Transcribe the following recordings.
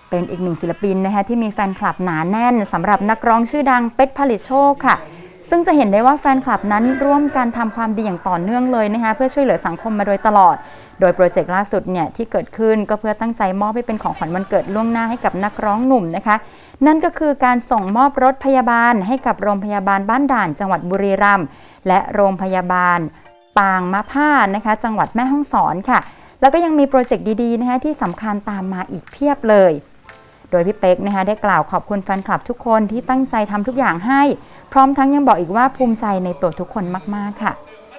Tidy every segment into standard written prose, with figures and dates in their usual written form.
เป็นอีกหนึ่งศิลปินนะคะที่มีแฟนคลับหนาแน่นสำหรับนักร้องชื่อดังเป๊กผลิตโชคค่ะซึ่งจะเห็นได้ว่าแฟนคลับนั้นร่วมกันทำความดีอย่างต่อเนื่องเลยนะคะเพื่อช่วยเหลือสังคมมาโดยตลอดโดยโปรเจกต์ล่าสุดเนี่ยที่เกิดขึ้นก็เพื่อตั้งใจมอบให้เป็นของขวัญวันเกิดล่วงหน้าให้กับนักร้องหนุ่มนะคะนั่นก็คือการส่งมอบรถพยาบาลให้กับโรงพยาบาลบ้านด่านจังหวัดบุรีรัมย์และโรงพยาบาลปางมะผ้านะคะจังหวัดแม่ฮ่องสอนค่ะแล้วก็ยังมีโปรเจกต์ดีๆนะคะที่สำคัญตามมาอีกเพียบเลยโดยพี่เป๊กนะคะได้กล่าวขอบคุณแฟนคลับทุกคนที่ตั้งใจทำทุกอย่างให้พร้อมทั้งยังบอกอีกว่าภูมิใจในตัวทุกคนมากๆค่ะ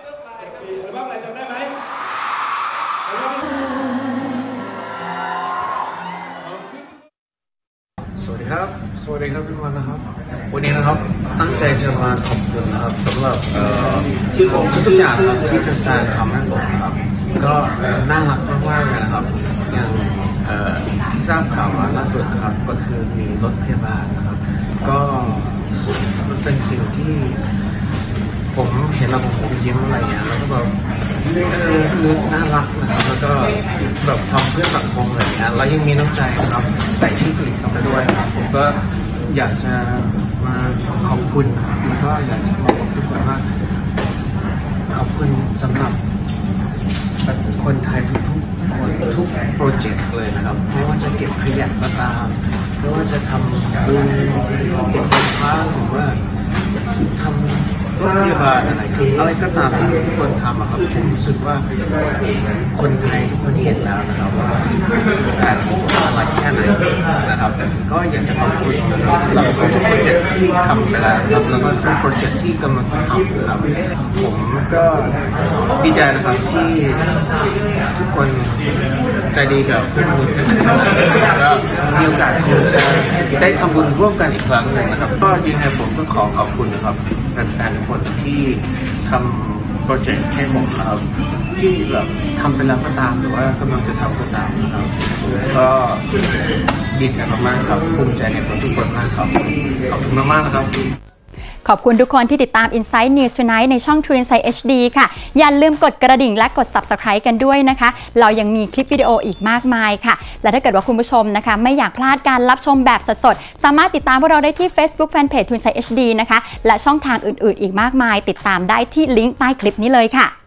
สวัสดีครับทุกคนนะครับวันนี้นะครับตั้งใจจะมาขอบคุณนะครับสำหรับทุกอย่างครับที่แฟนๆทำให้ผมนะครับก็น่ารักมากๆเลยนะครับอย่างที่ทราบข่าวมาล่าสุดนะครับก็คือมีรถพยาบาลนะครับก็มันเป็นสิ่งที่ผมเห็นแล้วผมยิ้มอะไรเงี้ยแล้วก็แบบนึกน่ารักนะครับแล้วก็แบบทำเพื่อสังคมอะไรเงี้ยแล้วยังมีน้ำใจนะครับใส่ชื่อผลิตเข้าไปด้วยครับผมก็อยากจะมาขอบคุณนะครับแล้วก็อยากจะบอกทุกคนว่าขอบคุณสำหรับคนไทยทุกคนทุกโปรเจกต์เลยนะครับไม่ว่าจะเก็บขยะก็ตามไม่ว่าจะทำบุญเก็บไฟฟ้าหรือว่าทำโรงพยาบาลอะไรก็ตามที่ทุกคนทำครับผมรู้สึกว่าคนไทยทุกคนเห็นแล้วนะครับว่าการที่อะไรแค่ไหนนะครับก็อยากจะขอบคุณสำหรับทุกโปรเจกต์ที่ทำไปแล้วครับแล้วก็ทุกโปรเจกต์ที่กำลังจะทำนะครับผมก็ดีใจนะครับที่ทุกคนใจดีกับเพื่อนมนุษย์กันแล้วมีโอกาสคงจะได้ทำบุญร่วมกันอีกครั้งหนึ่งนะครับก็ยังไงผมก็ขอขอบคุณนะครับแฟนๆทุกคนที่ทำโปรเจกต์ให้ผมครับที่แบบทำไปแล้วก็ตามหรือว่ากำลังจะทำก็ตามนะครับก็ดีใจมากๆครับภูมิใจในตัวทุกคนมากครับขอบคุณมากๆนะครับขอบคุณทุกคนที่ติดตาม Insight News Tonight ในช่อง True Insight HD ค่ะอย่าลืมกดกระดิ่งและกด Subscribe กันด้วยนะคะเรายังมีคลิปวิดีโออีกมากมายค่ะและถ้าเกิดว่าคุณผู้ชมนะคะไม่อยากพลาดการรับชมแบบสดๆสามารถติดตามพวกเราได้ที่ Facebook Fanpage True Insight HD นะคะและช่องทางอื่นๆอีกมากมายติดตามได้ที่ลิงก์ใต้คลิปนี้เลยค่ะ